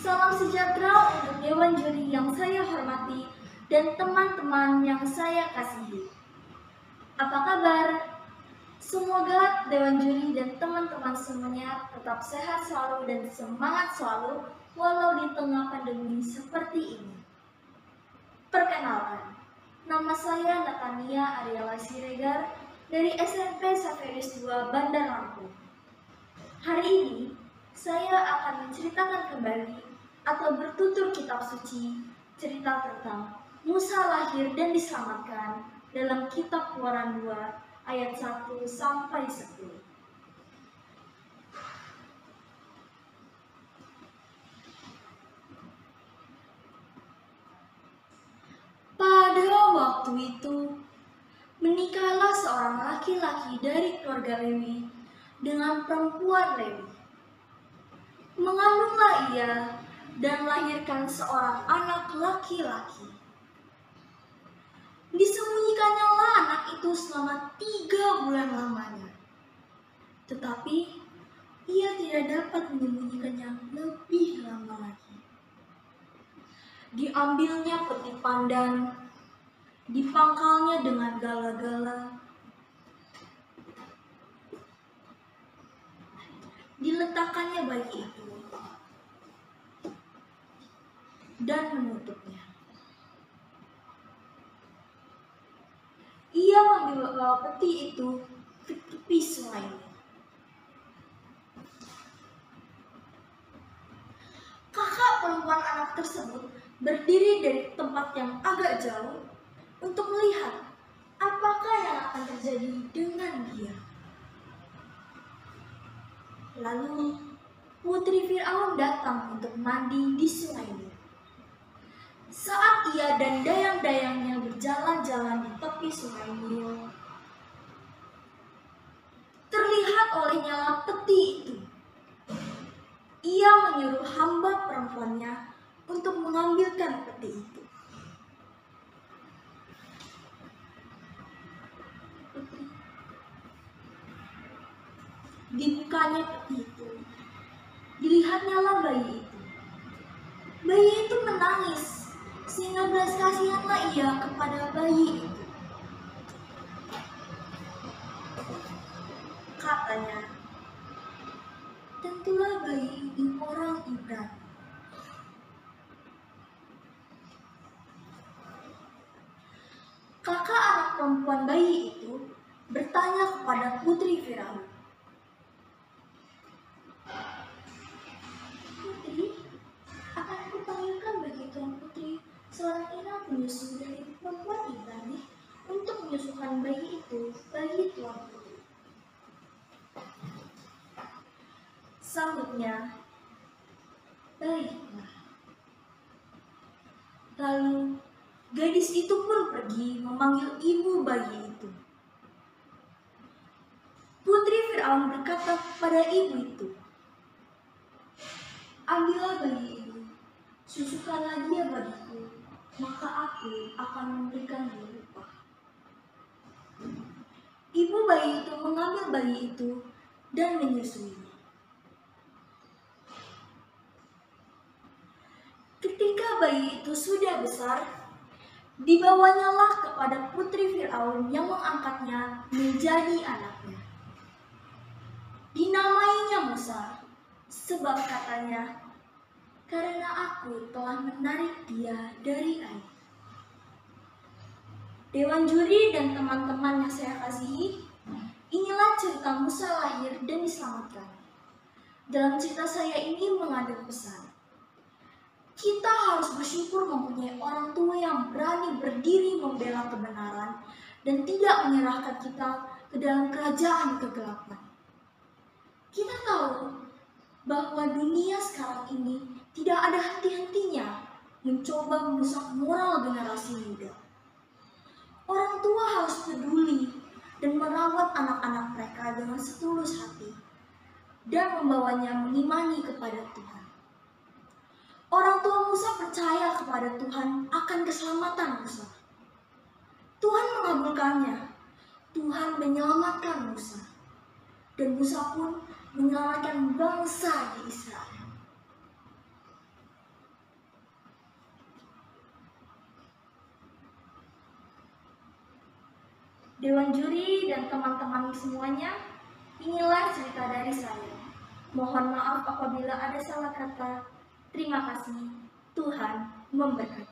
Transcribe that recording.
Salam sejahtera untuk Dewan Juri yang saya hormati dan teman-teman yang saya kasihi. Apa kabar? Semoga Dewan Juri dan teman-teman semuanya tetap sehat selalu dan semangat selalu walau di tengah pandemi seperti ini. Perkenalkan, nama saya Natania Ariela Siregar dari SMP Saverius 2 Bandar Lampung. Hari ini, saya akan menceritakan kembali atau bertutur kitab suci cerita tentang Musa lahir dan diselamatkan dalam kitab Keluaran 2 ayat 1 sampai 10. Pada waktu itu, menikahlah seorang laki-laki dari keluarga Lewi dengan perempuan Lewi. Mengandunglah ia dan melahirkan seorang anak laki-laki. Disembunyikannya anak itu selama 3 bulan lamanya. Tetapi ia tidak dapat menyembunyikannya lebih lama lagi. Diambilnya peti pandan, dipangkalnya dengan gala-gala, diletakkannya bayi itu, dan menutupnya. Ia membawa peti itu ke tepi sungai. Kakak perempuan anak tersebut berdiri dari tempat yang agak jauh untuk melihat apakah yang akan terjadi dengan dia. Lalu putri Firaun datang untuk mandi di sungai Nil. Saat ia dan dayang-dayangnya berjalan-jalan di tepi sungai Nil, terlihat olehnya peti itu. Ia menyuruh hamba perempuannya untuk mengambilkan peti itu. Dibukanya peti itu, dilihatnya bayi itu. Bayi itu menangis, sehingga belas kasihanlah ia kepada bayi itu. Katanya, tentulah bayi ini orang Ibrani. Kakak anak perempuan bayi itu bertanya kepada putri Firaun, "Putri, akan kupanggilkan bagi tuan putri seorang inang penyusu dari perempuan Ibrani untuk menyusukan bayi itu bagi tuan putri." Sahutnya, "Baiklah." Lalu gadis itu pun pergi memanggil ibu bayi itu. Putri Firaun berkata kepada ibu itu, "Ambillah bayi itu, susukanlah dia bagiku, maka aku akan memberikan dia upah." Ibu bayi itu mengambil bayi itu dan menyusuinya. Ketika bayi itu sudah besar, dibawanyalah kepada putri Firaun yang mengangkatnya menjadi anaknya. Dinamainya Musa, sebab katanya, "Karena aku telah menarik dia dari air." Dewan Juri dan teman-teman yang saya kasihi, inilah cerita Musa lahir dan diselamatkan. Dalam cerita saya ini mengandung pesan. Kita harus bersyukur mempunyai orang tua yang berani berdiri membela kebenaran dan tidak menyerahkan kita ke dalam kerajaan kegelapan. Kita tahu bahwa dunia sekarang ini tidak ada henti-hentinya mencoba merusak moral generasi muda. Orang tua harus peduli dan merawat anak-anak mereka dengan setulus hati dan membawanya mengimani kepada Tuhan. Orang tua Musa percaya kepada Tuhan akan keselamatan Musa. Tuhan mengabulkannya. Tuhan menyelamatkan Musa. Dan Musa pun menyelamatkan bangsa di Israel. Dewan juri dan teman-teman semuanya, inilah cerita dari saya. Mohon maaf apabila ada salah kata. Terima kasih. Tuhan memberkati.